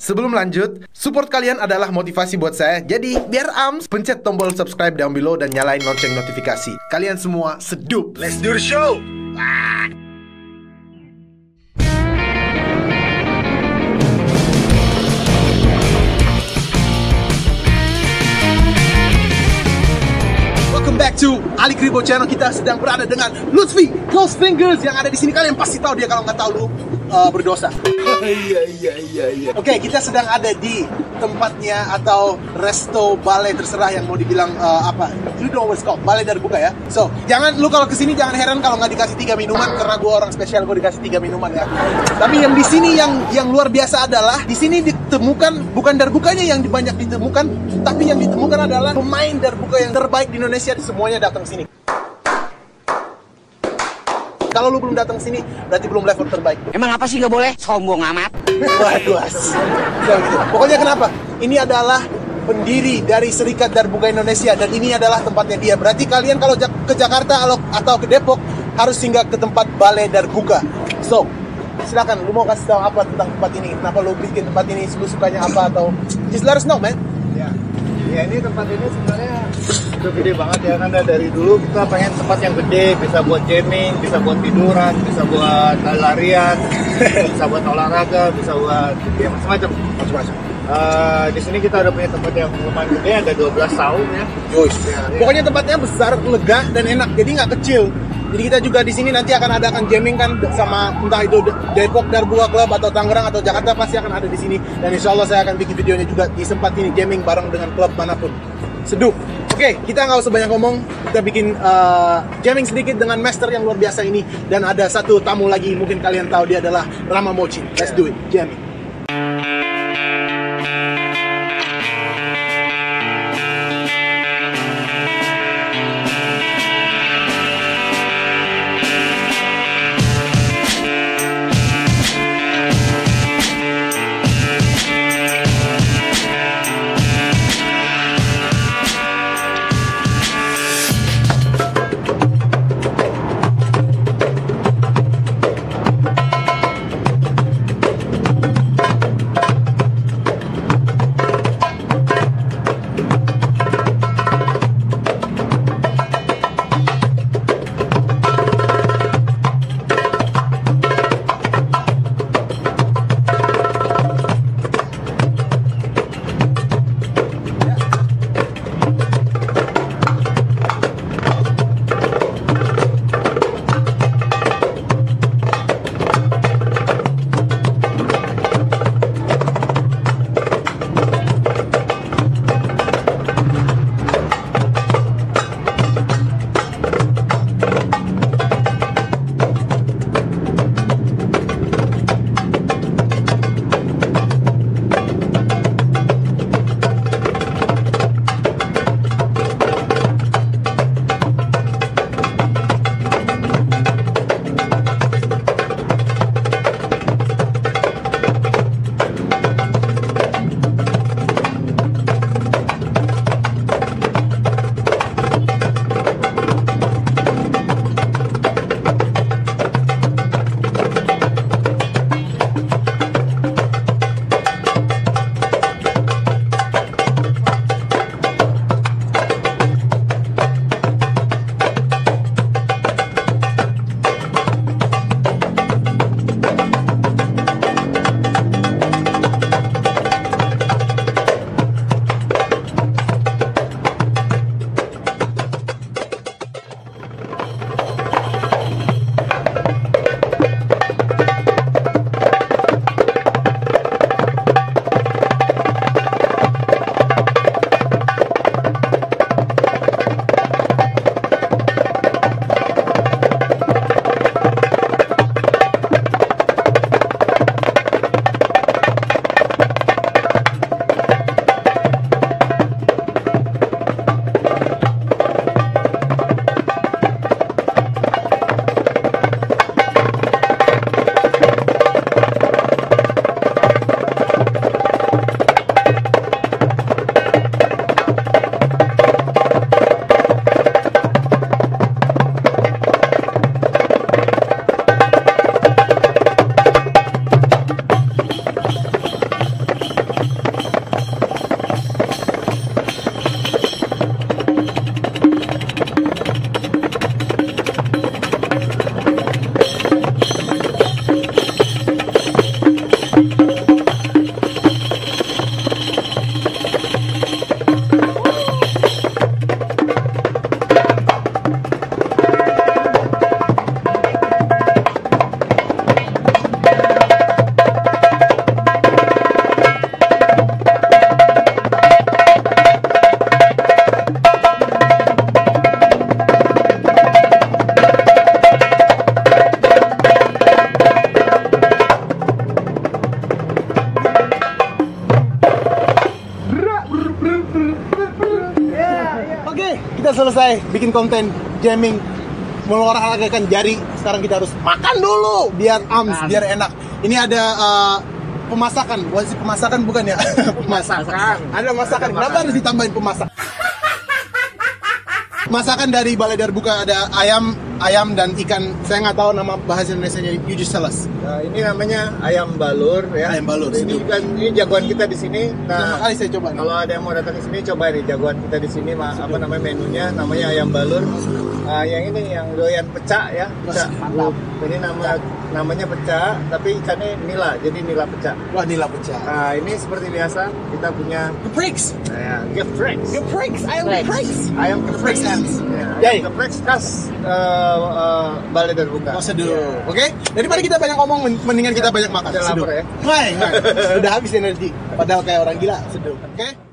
Sebelum lanjut, support kalian adalah motivasi buat saya. Jadi, biar Ams pencet tombol subscribe down below dan nyalain lonceng notifikasi. Kalian semua sedup. Let's do the show. Welcome back to Ali Kribo Channel. Kita sedang berada dengan Lutfi Close Fingers yang ada di sini. Kalian pasti tahu dia, kalau nggak tahu lu berdosa. Iya. Oke, kita sedang ada di tempatnya atau resto balai, terserah yang mau dibilang apa. You know what's called, balai Darbuka ya. So, jangan lu kalau kesini jangan heran kalau nggak dikasih 3 minuman, karena gue orang spesial, gue dikasih 3 minuman ya. Tapi yang di sini yang luar biasa adalah di sini ditemukan bukan Darbukanya yang banyak ditemukan, tapi yang ditemukan adalah pemain Darbuka yang terbaik di Indonesia. Semuanya datang sini. Kalau lu belum datang sini, berarti belum level terbaik. Emang apa sih nggak boleh? Sombong amat. Waduh, gitu. Pokoknya kenapa? Ini adalah pendiri dari Serikat Darbuka Indonesia, dan ini adalah tempatnya dia. Berarti kalian kalau ke Jakarta atau ke Depok harus singgah ke tempat Balai Darbuka. So, silakan, lu mau kasih tahu apa tentang tempat ini? Kenapa lu bikin tempat ini? Lu sukanya apa? Atau just let us know, man. Ya ini tempat ini sebenarnya udah gede banget ya, karena dari dulu kita pengen tempat yang gede, bisa buat jamming, bisa buat tiduran, bisa buat larian, bisa buat olahraga, bisa buat ya macam-macam. Di sini kita udah punya tempat yang lumayan gede, ada 12 saung ya. Pokoknya tempatnya besar, lega dan enak, jadi nggak kecil. Jadi kita juga di sini nanti akan adakan jamming kan sama entah itu Depok Darbuka Club atau Tangerang atau Jakarta, pasti akan ada di sini. Dan insya Allah saya akan bikin videonya juga di tempat ini, jamming bareng dengan klub manapun. Seduh. Oke, kita nggak usah banyak ngomong, kita bikin jamming sedikit dengan master yang luar biasa ini. Dan ada satu tamu lagi, mungkin kalian tahu, dia adalah Rama Mochi. Let's do it, jamming. selesai bikin konten jamming mengolahragakan jari, sekarang kita harus makan dulu biar biar enak. Ini ada pemasakan, pemasakan bukan ya? Pemasakan. Ada masakan. Kenapa harus ditambahin pemasak? Masakan dari Balai Darbuka, ada ayam dan ikan. Saya nggak tahu nama bahasa Indonesianya. You just tell us. Ini namanya ayam balur ya. Ayam balur. Ini jagoan kita di sini. Pertama kali saya coba. Kalau ada yang mau datang ke sini, coba nih jagoan kita di sini. Apa namanya menunya? Namanya ayam balur. Yang ini yang doyan pecah ya. Pecah. Mantap. Ini namanya pecah, tapi ikannya nila, jadi nila pecah. Wah, nila pecah. Nah, ini seperti biasa kita punya Gepreks. Gepreks. Gepreks. Ayam gepreks. Ayam gepreks. Ayam gepreks khas Balai Darbuka. Oh, seduh. Oke? Daripada kita banyak ngomong, mendingan kita banyak makan. Udah lapar ya? Udah habis energi. Padahal kayak orang gila. Seduh. Oke?